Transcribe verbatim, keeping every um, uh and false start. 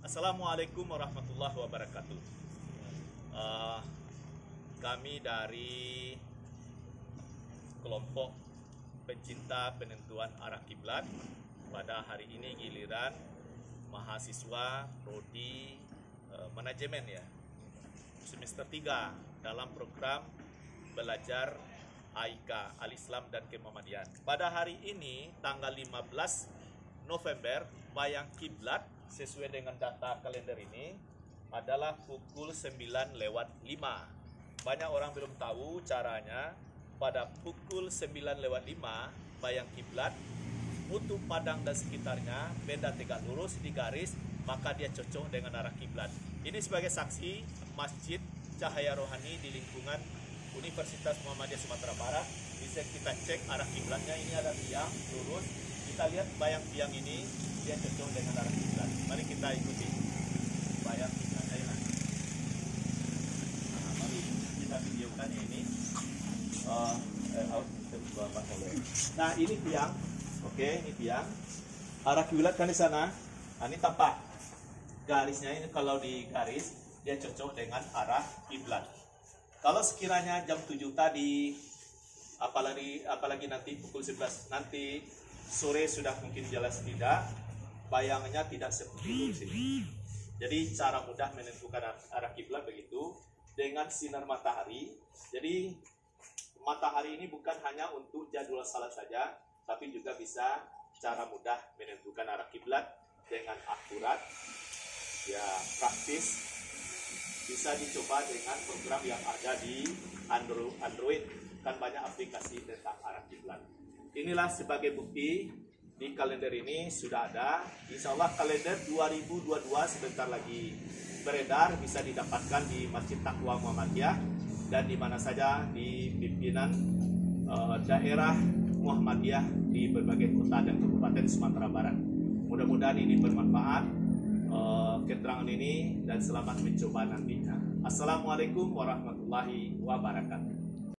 Assalamualaikum warahmatullahi wabarakatuh. Uh, kami dari kelompok pencinta penentuan arah kiblat pada hari ini giliran mahasiswa prodi uh, manajemen ya semester tiga dalam program belajar A I K Al-Islam dan Kemuhamadian. Pada hari ini tanggal lima belas November bayang kiblat sesuai dengan data kalender ini adalah pukul sembilan lewat lima. Banyak orang belum tahu caranya. Pada pukul sembilan lewat lima bayang kiblat untuk Padang dan sekitarnya benda tegak lurus di garis, maka dia cocok dengan arah kiblat. Ini sebagai saksi Masjid Cahaya Rohani di lingkungan Universitas Muhammadiyah Sumatera Barat. Bisa kita cek arah kiblatnya, ini ada tiang lurus. Kita lihat bayang tiang ini dia cocok dengan arah kiblat. Mari kita ikuti bayang kiblatnya ya. Nah, mari kita videokan ini. Uh, nah ini tiang, oke ini tiang. Arah kiblat kan di sana. Nah, ini tampak garisnya ini kalau di garis dia cocok dengan arah kiblat. Kalau sekiranya jam tujuh tadi, apalagi apalagi nanti pukul sebelas nanti sore sudah mungkin jelas tidak, bayangnya tidak seperti itu sini. Jadi cara mudah menentukan arah kiblat begitu dengan sinar matahari. Jadi matahari ini bukan hanya untuk jadwal salat saja, tapi juga bisa cara mudah menentukan arah kiblat dengan akurat, ya praktis. Bisa dicoba dengan program yang ada di Android, kan banyak aplikasi tentang arah kiblat. Inilah sebagai bukti di kalender ini sudah ada. Insya Allah kalender dua ribu dua puluh dua sebentar lagi beredar, bisa didapatkan di Masjid Taqwa Muhammadiyah dan di mana saja di pimpinan uh, daerah Muhammadiyah di berbagai kota dan kabupaten Sumatera Barat. Mudah-mudahan ini bermanfaat uh, keterangan ini dan selamat mencoba nantinya. Assalamualaikum warahmatullahi wabarakatuh.